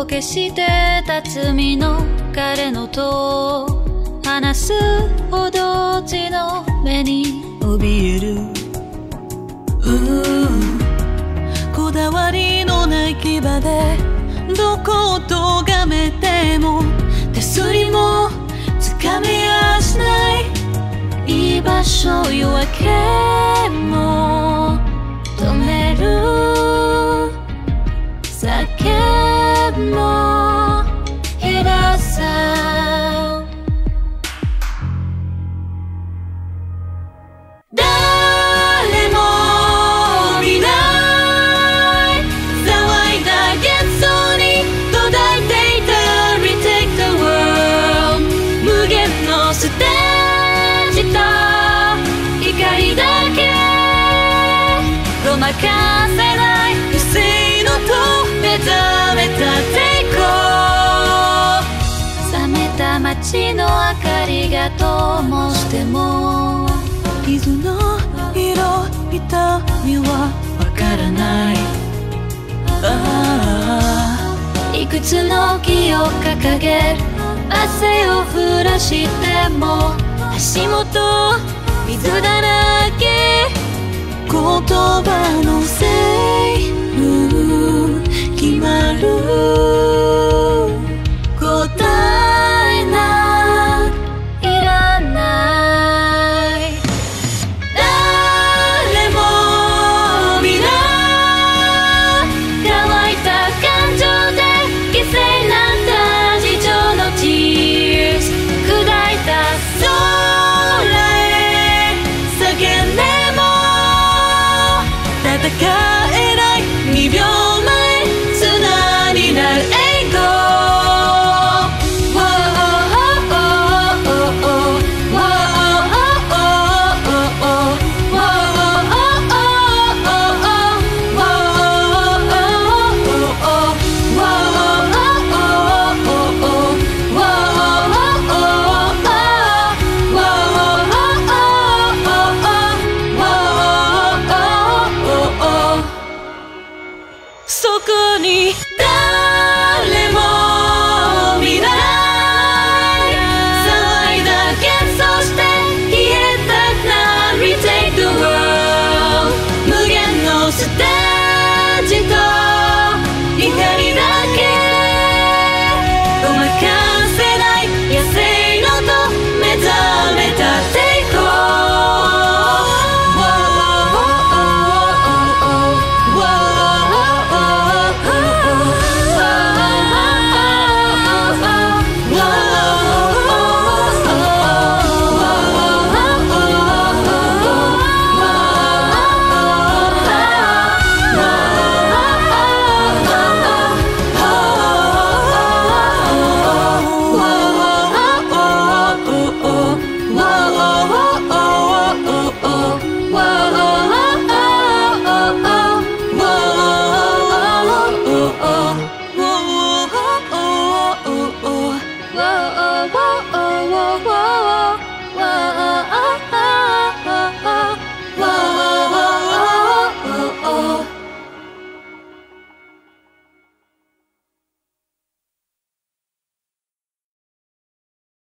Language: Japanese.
を消してた罪の彼のと話すほど血の目に怯える。こだわりのない牙でどこを咎めても手すりもつかめやしない。居場所夜明けも止める。酒も減らさ誰も見ない騒いだ幻想に途絶えていた Retake the world 無限のステージと怒りだけごまかせない不正のと目覚めた抵抗。冷めた街の明かりが灯しても傷の色痛みはわからない。いくつの木を掲げ汗を降らしても足元水だらけ。言葉のせい